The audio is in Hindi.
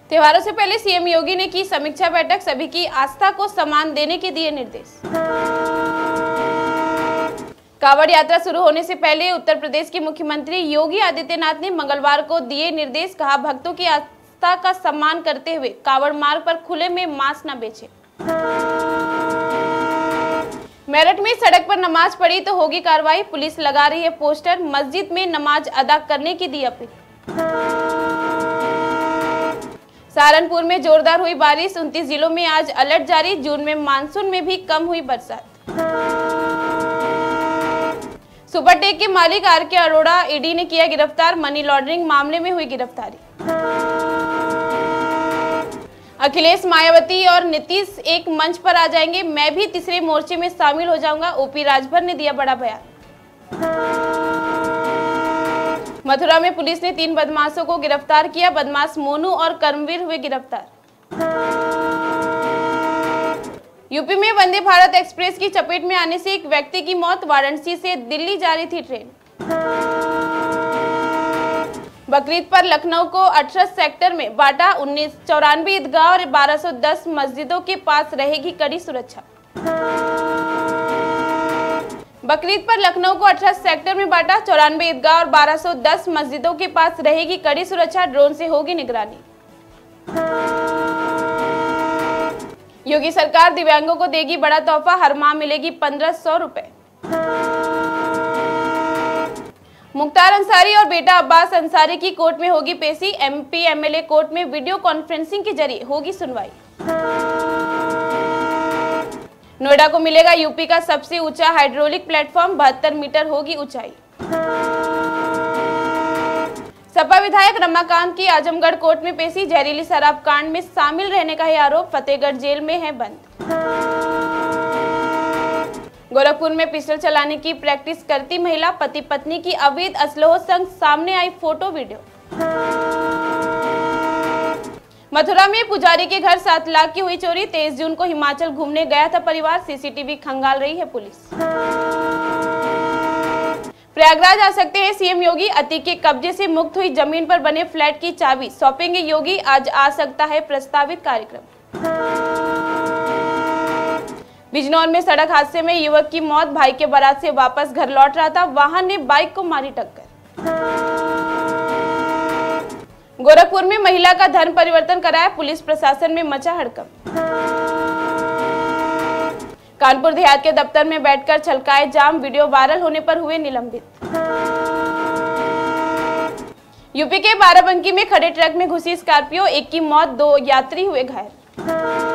त्योहारों से पहले सीएम योगी ने की समीक्षा बैठक, सभी की आस्था को सम्मान देने के दिए निर्देश। कांवड़ यात्रा शुरू होने से पहले उत्तर प्रदेश के मुख्यमंत्री योगी आदित्यनाथ ने मंगलवार को दिए निर्देश। कहा, भक्तों की आस्था का सम्मान करते हुए कांवड़ मार्ग पर खुले में मांस न बेचें। मेरठ में सड़क पर नमाज पढ़ी तो होगी कार्रवाई, पुलिस लगा रही है पोस्टर। मस्जिद में नमाज अदा करने की दी अपील। सहारनपुर में जोरदार हुई बारिश, 29 जिलों में आज अलर्ट जारी। जून में मानसून में भी कम हुई बरसात। सुपरटेक के मालिक आर.के. अरोड़ा ईडी ने किया गिरफ्तार, मनी लॉन्ड्रिंग मामले में हुई गिरफ्तारी। अखिलेश, मायावती और नीतीश एक मंच पर आ जाएंगे, मैं भी तीसरे मोर्चे में शामिल हो जाऊंगा, ओपी राजभर ने दिया बड़ा बयान। मथुरा में पुलिस ने 3 बदमाशों को गिरफ्तार किया, बदमाश मोनू और कर्मवीर हुए गिरफ्तार। यूपी में वंदे भारत एक्सप्रेस की चपेट में आने से एक व्यक्ति की मौत, वाराणसी से दिल्ली जा रही थी ट्रेन। बकरीद पर लखनऊ को 18 सेक्टर में बांटा, 1994 ईदगाह और 1210 मस्जिदों के पास रहेगी कड़ी सुरक्षा। बकरीद पर लखनऊ को 18 सेक्टर में बांटा, 94 ईदगाह और 1210 मस्जिदों के पास रहेगी कड़ी सुरक्षा, ड्रोन से होगी निगरानी। योगी सरकार दिव्यांगों को देगी बड़ा तोहफा, हर माह मिलेगी 1500 रुपए। मुख्तार अंसारी और बेटा अब्बास अंसारी की कोर्ट में होगी पेशी, एमपी एमएलए कोर्ट में वीडियो कॉन्फ्रेंसिंग के जरिए होगी सुनवाई। नोएडा को मिलेगा यूपी का सबसे ऊंचा हाइड्रोलिक प्लेटफॉर्म, 72 मीटर होगी ऊंचाई। सपा विधायक रमाकांत की आजमगढ़ कोर्ट में पेशी, जहरीली शराब कांड में शामिल रहने का है आरोप, फतेहगढ़ जेल में है बंद। गोरखपुर में पिस्टल चलाने की प्रैक्टिस करती महिला, पति पत्नी की अवैध असलहों संग सामने आई फोटो वीडियो। मथुरा में पुजारी के घर 7 लाख की हुई चोरी, 23 जून को हिमाचल घूमने गया था परिवार, सीसीटीवी खंगाल रही है पुलिस। प्रयागराज आ सकते हैं सीएम योगी, अतीक के कब्जे से मुक्त हुई जमीन पर बने फ्लैट की चाबी सौंपेंगे योगी, आज आ सकता है प्रस्तावित कार्यक्रम। बिजनौर में सड़क हादसे में युवक की मौत, भाई के बारात से वापस घर लौट रहा था, वाहन ने बाइक को मारी टक्कर। गोरखपुर में महिला का धर्म परिवर्तन कराया, पुलिस प्रशासन में मचा हड़कंप। कानपुर देहात के दफ्तर में बैठकर छलकाए जाम, वीडियो वायरल होने पर हुए निलंबित। यूपी के बाराबंकी में खड़े ट्रक में घुसी स्कॉर्पियो, एक की मौत, 2 यात्री हुए घायल।